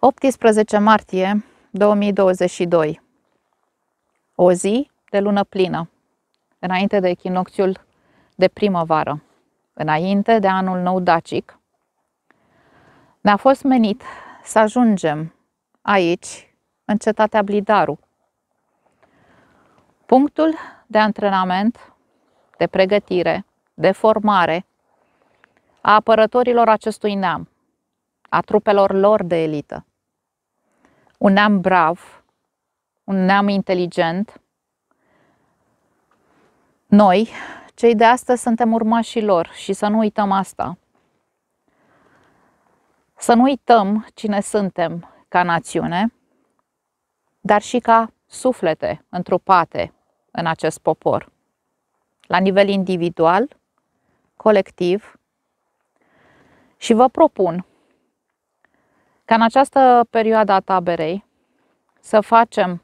18 martie 2022, o zi de lună plină, înainte de echinocțiul de primăvară, înainte de anul nou dacic. Ne-a fost menit să ajungem aici, în cetatea Blidaru. Punctul de antrenament, de pregătire, de formare a apărătorilor acestui neam, a trupelor lor de elită. Un neam brav, un neam inteligent. Noi, cei de astăzi, suntem urmașii lor și să nu uităm asta. Să nu uităm cine suntem ca națiune, dar și ca suflete întrupate în acest popor, la nivel individual, colectiv. Și vă propun ca în această perioadă a taberei să facem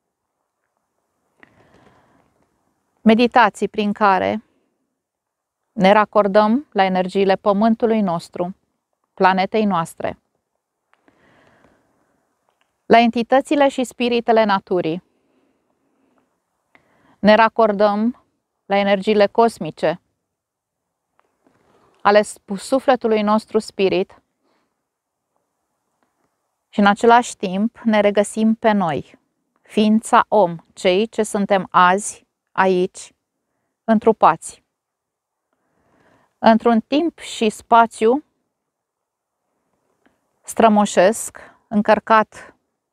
meditații prin care ne racordăm la energiile pământului nostru, planetei noastre, la entitățile și spiritele naturii. Ne racordăm la energiile cosmice ale sufletului nostru spirit și în același timp ne regăsim pe noi, ființa om, cei ce suntem azi, aici, întrupați. Într-un timp și spațiu strămoșesc, încărcat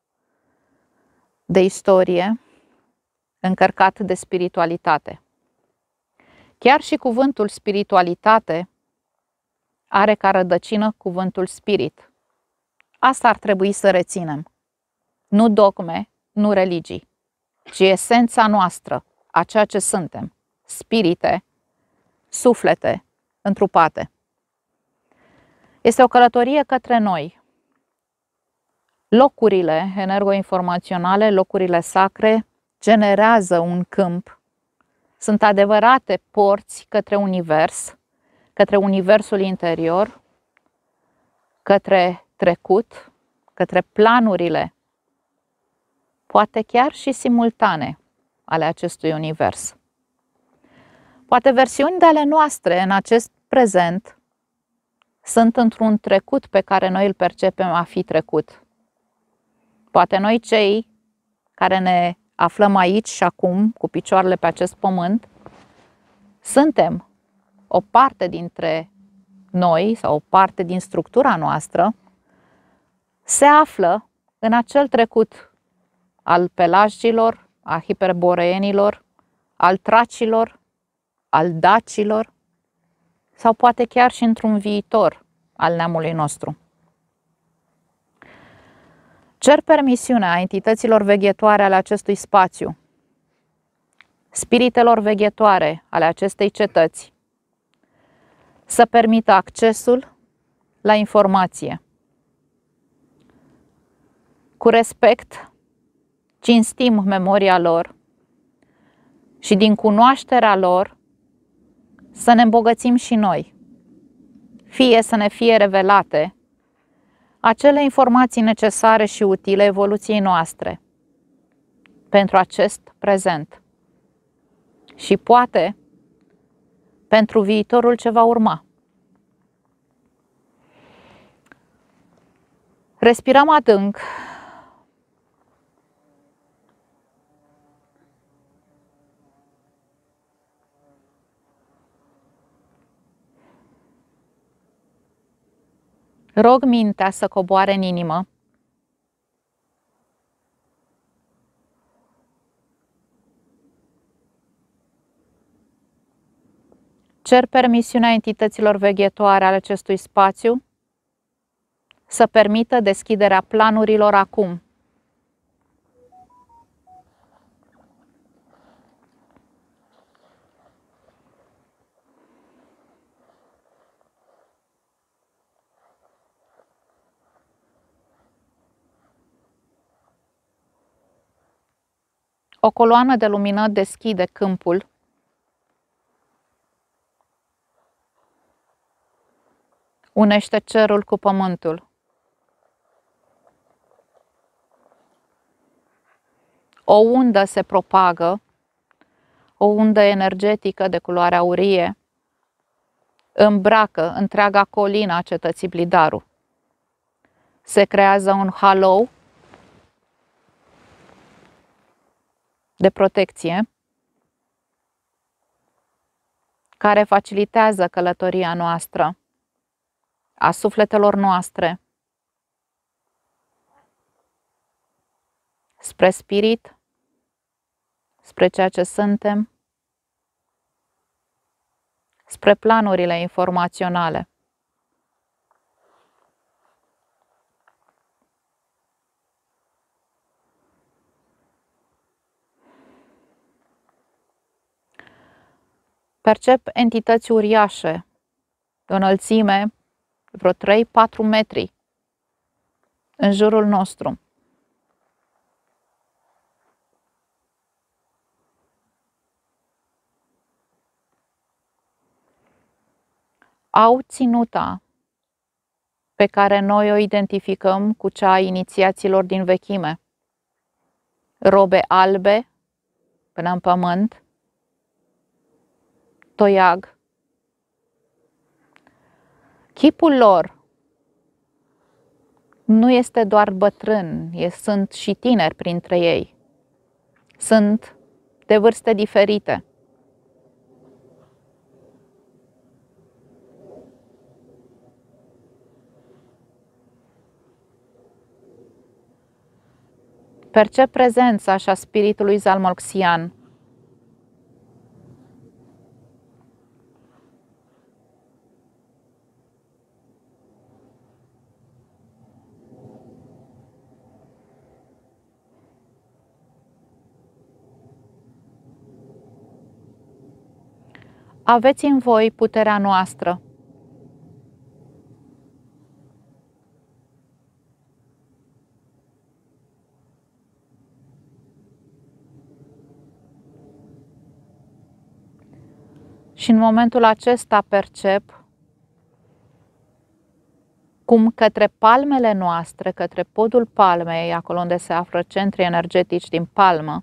de istorie, încărcat de spiritualitate. Chiar și cuvântul spiritualitate are ca rădăcină cuvântul spirit. Asta ar trebui să reținem. Nu dogme, nu religii, ci esența noastră, a ceea ce suntem, spirite, suflete, întrupate. Este o călătorie către noi. Locurile energoinformaționale, locurile sacre, generează un câmp. Sunt adevărate porți către univers, către universul interior, către trecut, către planurile, poate chiar și simultane, ale acestui univers. Poate versiuni de ale noastre în acest prezent sunt într-un trecut pe care noi îl percepem a fi trecut. Poate noi, cei care ne aflăm aici și acum, cu picioarele pe acest pământ, suntem o parte dintre noi sau o parte din structura noastră, se află în acel trecut al pelagilor, a hiperboreenilor, al tracilor, al dacilor sau poate chiar și într-un viitor al neamului nostru. Cer permisiunea entităților veghetoare ale acestui spațiu, spiritelor veghetoare ale acestei cetăți, să permită accesul la informație. Cu respect, cinstim memoria lor și din cunoașterea lor să ne îmbogățim și noi, fie să ne fie revelate acele informații necesare și utile evoluției noastre pentru acest prezent și poate pentru viitorul ce va urma. Respirăm adânc. Rog mintea să coboare în inimă. Cer permisiunea entităților veghetoare ale acestui spațiu să permită deschiderea planurilor acum. O coloană de lumină deschide câmpul. Unește cerul cu pământul. O undă se propagă, o undă energetică de culoare aurie, îmbracă întreaga colină a cetății Blidaru. Se creează un halou de protecție care facilitează călătoria noastră, a sufletelor noastre, spre spirit, spre ceea ce suntem, spre planurile informaționale. Percep entități uriașe, de o înălțime vreo 3-4 metri în jurul nostru. Au ținuta pe care noi o identificăm cu cea a inițiaților din vechime. Robe albe până în pământ, toiag. Chipul lor nu este doar bătrân, sunt și tineri printre ei. Sunt de vârste diferite. Percep prezența așa spiritului zalmoxian. Aveți în voi puterea noastră. Și în momentul acesta percep cum către palmele noastre, către podul palmei, acolo unde se află centrii energetici din palmă,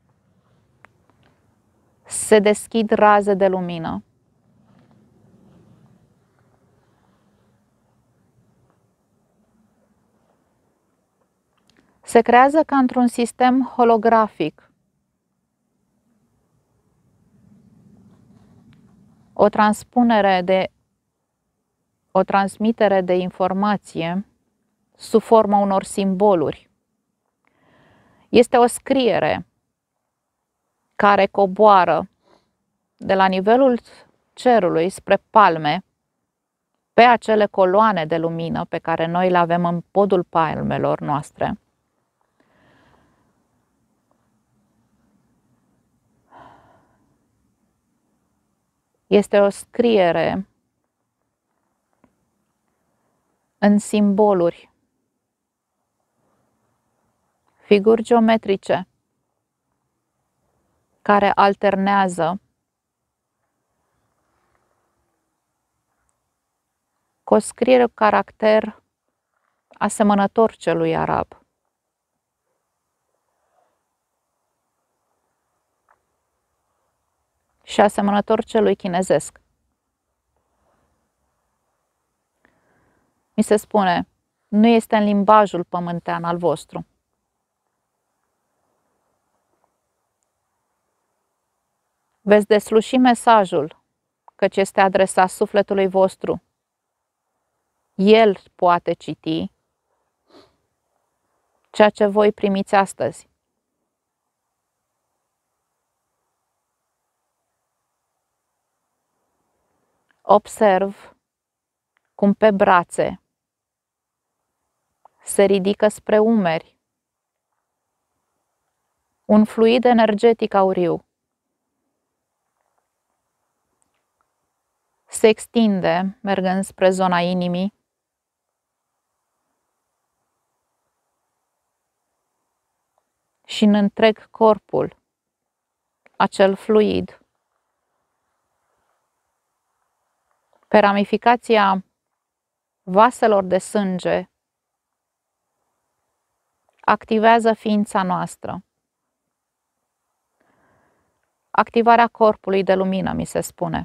se deschid raze de lumină. Se creează ca într-un sistem holografic o transmitere de informație sub forma unor simboluri. Este o scriere care coboară de la nivelul cerului spre palme pe acele coloane de lumină pe care noi le avem în podul palmelor noastre. Este o scriere în simboluri, figuri geometrice care alternează cu o scriere cu caracter asemănător celui arab. Și asemănător celui chinezesc. Mi se spune, nu este în limbajul pământean al vostru. Veți desluși mesajul, căci este adresat sufletului vostru. El poate citi ceea ce voi primiți astăzi. Observ cum pe brațe se ridică spre umeri un fluid energetic auriu. Se extinde, mergând spre zona inimii, și în întreg corpul acel fluid, pe ramificația vaselor de sânge, activează ființa noastră, activarea corpului de lumină, mi se spune.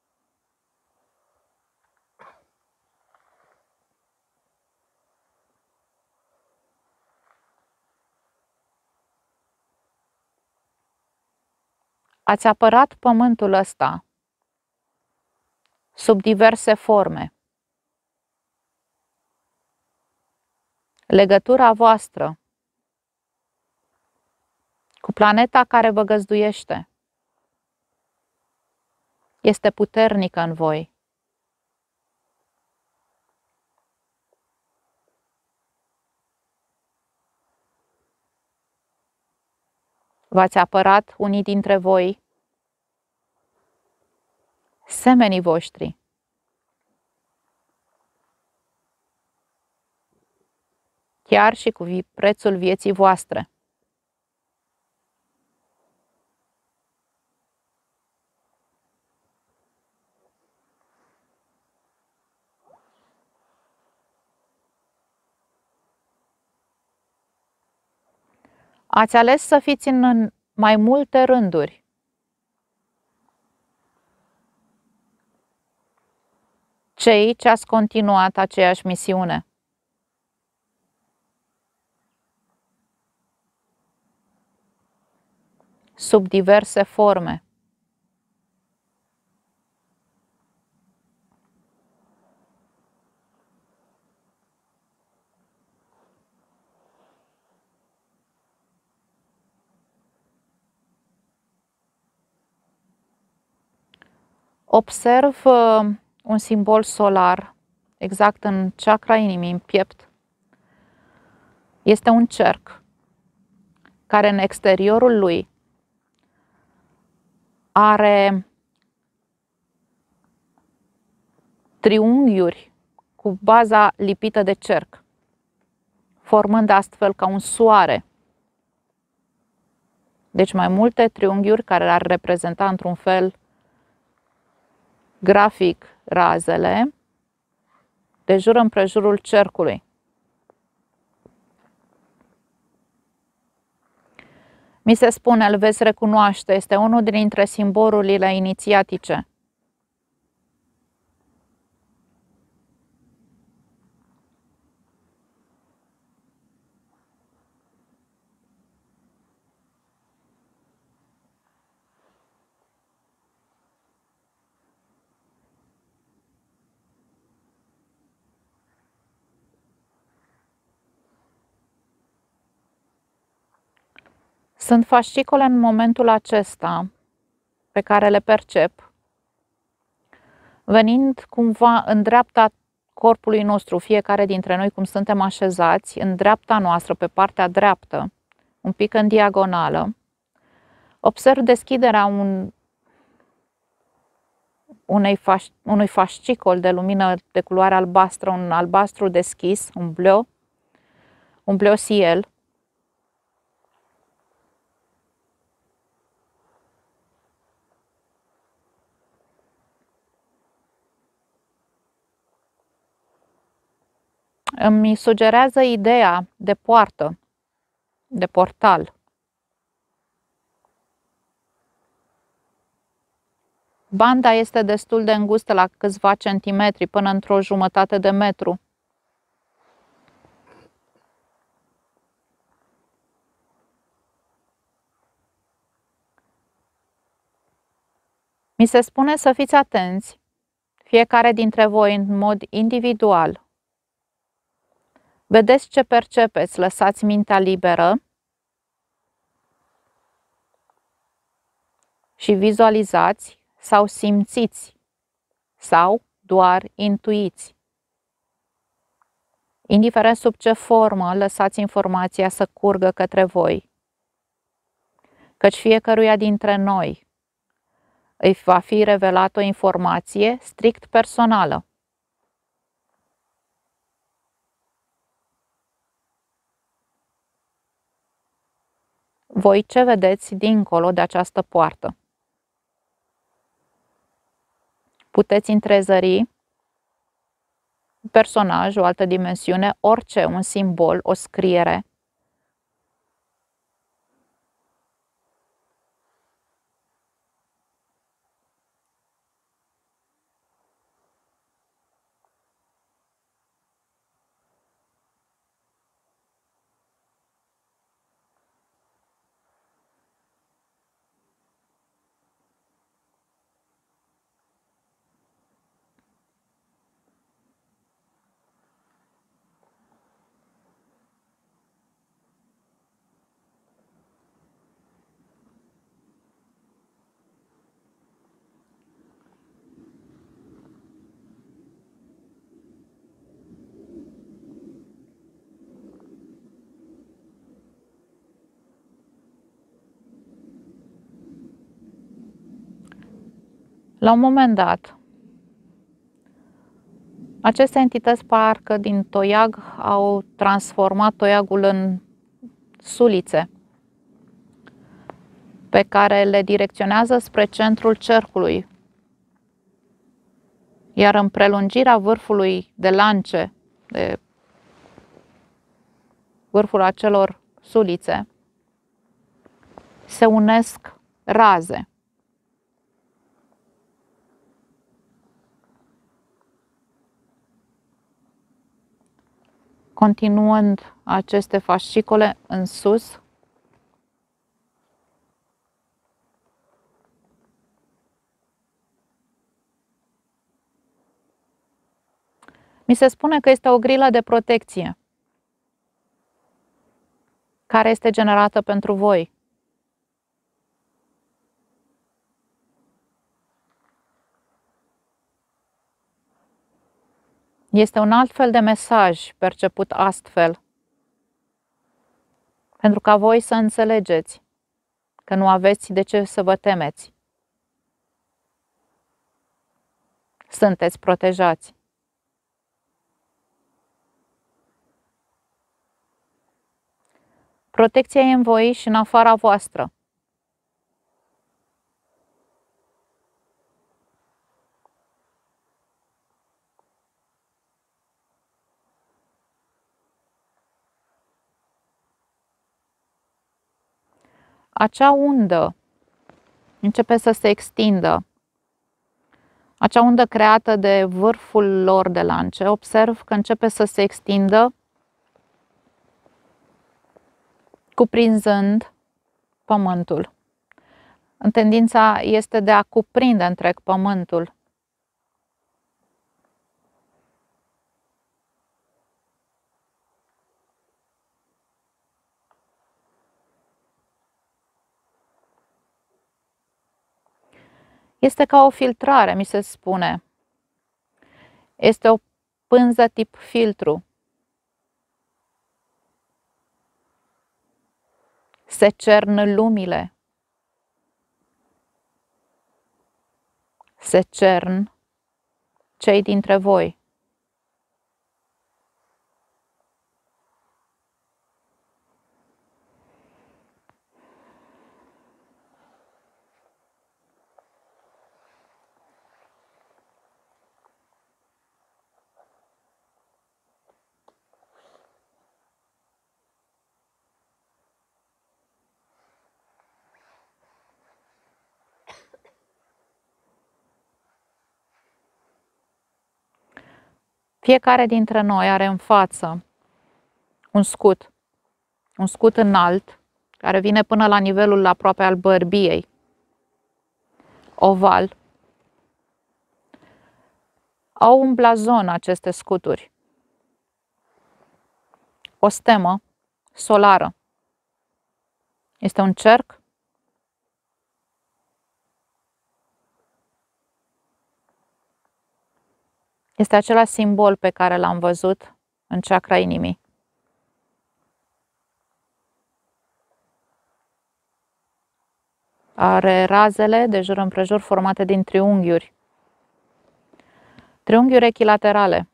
Ați apărat pământul ăsta sub diverse forme. Legătura voastră cu planeta care vă găzduiește este puternică în voi. V-ați apărat unii dintre voi, semenii voștri. Chiar și cu prețul vieții voastre. Ați ales să fiți în mai multe rânduri. Cei ce ați continuat aceeași misiune. Sub diverse forme. Observ un simbol solar, exact în chakra inimii, în piept. Este un cerc care în exteriorul lui are triunghiuri cu baza lipită de cerc, formând astfel ca un soare. Deci mai multe triunghiuri care ar reprezenta într-un fel grafic razele de jur împrejurul cercului. Mi se spune, îl veți recunoaște, este unul dintre simbolurile inițiatice. Sunt fascicole în momentul acesta pe care le percep, venind cumva în dreapta corpului nostru, fiecare dintre noi cum suntem așezați, în dreapta noastră, pe partea dreaptă, un pic în diagonală. Observ deschiderea unui fascicol de lumină de culoare albastră, un albastru deschis, un bleu ciel. Îmi sugerează ideea de poartă, de portal. Banda este destul de îngustă, la câțiva centimetri, până într-o jumătate de metru. Mi se spune să fiți atenți, fiecare dintre voi în mod individual. Vedeți ce percepeți, lăsați mintea liberă și vizualizați sau simțiți sau doar intuiți. Indiferent sub ce formă, lăsați informația să curgă către voi, căci fiecăruia dintre noi îi va fi revelată o informație strict personală. Voi ce vedeți dincolo de această poartă? Puteți întrezări un personaj, o altă dimensiune, orice, un simbol, o scriere. La un moment dat, aceste entități parcă din toiag au transformat toiagul în sulițe pe care le direcționează spre centrul cercului. Iar în prelungirea vârfului de lance, de vârful acelor sulițe, se unesc raze. Continuând aceste fascicole în sus, mi se spune că este o grilă de protecție care este generată pentru voi. Este un alt fel de mesaj perceput astfel, pentru ca voi să înțelegeți că nu aveți de ce să vă temeți. Sunteți protejați. Protecția e în voi și în afara voastră. Acea undă începe să se extindă. Acea undă creată de vârful lor de lance, observ că începe să se extindă, cuprinzând pământul. Tendința este de a cuprinde întreg pământul. Este ca o filtrare, mi se spune. Este o pânză tip filtru. Se cern lumile. Se cern cei dintre voi. Fiecare dintre noi are în față un scut înalt, care vine până la nivelul aproape al bărbiei, oval. Au un blazon aceste scuturi, o stemă solară. Este un cerc este același simbol pe care l-am văzut în chakra inimii. Are razele de jur împrejur formate din triunghiuri. Triunghiuri echilaterale.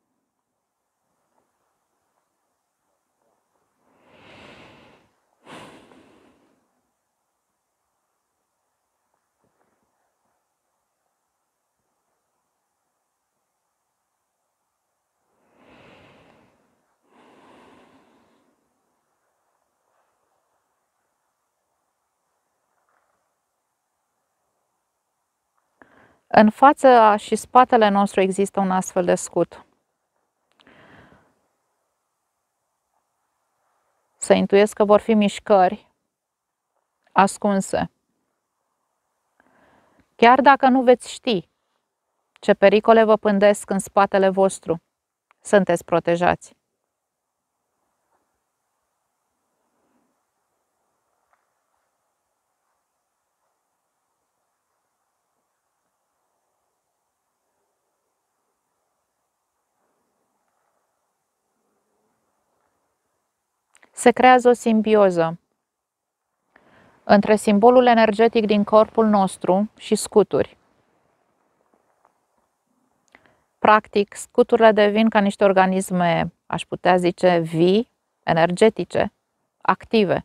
În fața și spatele nostru există un astfel de scut. Să intuiesc că vor fi mișcări ascunse. Chiar dacă nu veți ști ce pericole vă pândesc în spatele vostru, sunteți protejați. Se creează o simbioză între simbolul energetic din corpul nostru și scuturi. practic, scuturile devin ca niște organisme, aș putea zice, vii, energetice, active.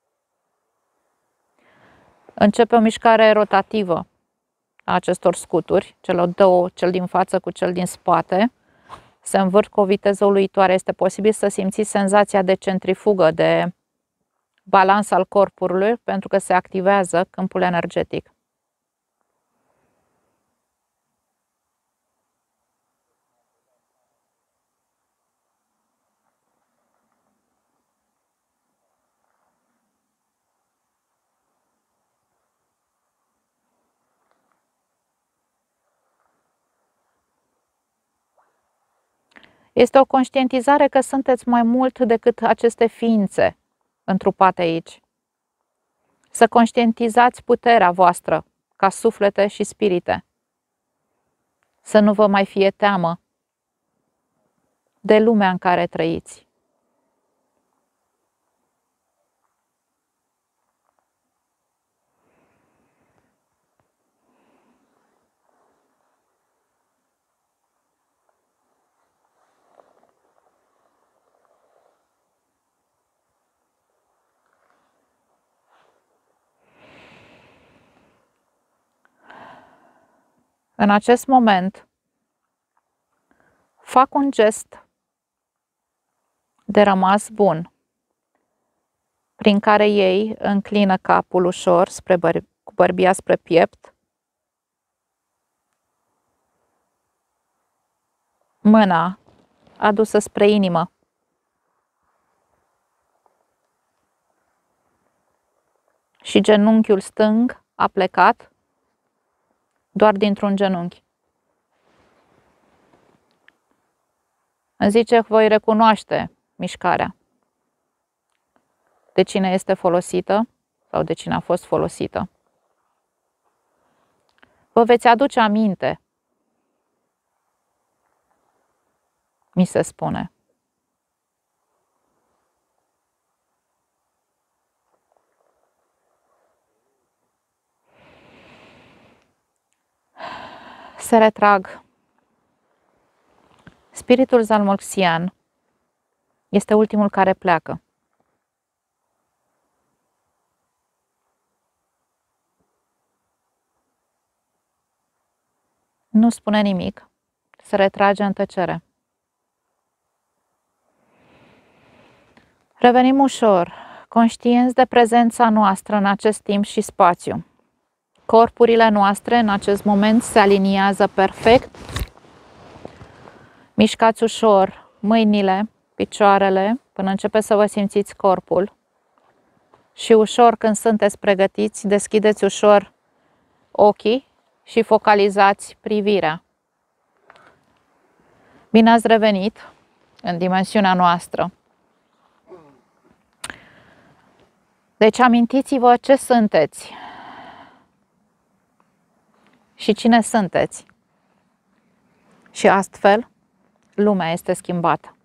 Începe o mișcare rotativă a acestor scuturi, celor două, cel din față cu cel din spate, se învârt cu o viteză uluitoare. Este posibil să simțiți senzația de centrifugă, de balans al corpului, pentru că se activează câmpul energetic. Este o conștientizare că sunteți mai mult decât aceste ființe întrupate aici. Să conștientizați puterea voastră ca suflete și spirite. Să nu vă mai fie teamă de lumea în care trăiți. În acest moment, fac un gest de rămas bun, prin care ei înclină capul ușor cu bărbia spre piept, mâna adusă spre inimă. Și genunchiul stâng a plecat doar dintr-un genunchi. Îmi zice că voi recunoaște mișcarea. De cine este folosită sau de cine a fost folosită. Vă veți aduce aminte, mi se spune. Se retrag. Spiritul zalmoxian este ultimul care pleacă. Nu spune nimic. Se retrage în tăcere. Revenim ușor, conștienți de prezența noastră în acest timp și spațiu. Corpurile noastre în acest moment se aliniază perfect. Mișcați ușor mâinile, picioarele, până începe să vă simțiți corpul. Și ușor, când sunteți pregătiți, deschideți ușor ochii și focalizați privirea. Bine ați revenit în dimensiunea noastră. Deci amintiți-vă ce sunteți și cine sunteți. Și astfel, lumea este schimbată.